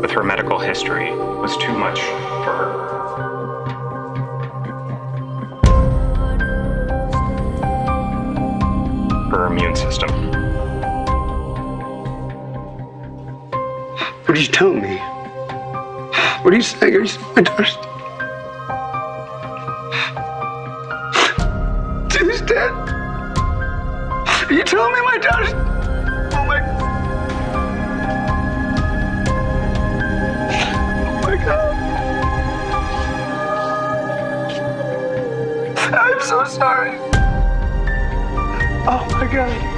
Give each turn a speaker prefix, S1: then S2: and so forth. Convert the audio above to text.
S1: with her medical history was too much for her. Her immune system.
S2: What are you telling me? What are you saying? Are you saying my daughter's... She's dead? Are you telling me my daughter's... Oh my... Oh my God. I'm so sorry. Oh my God.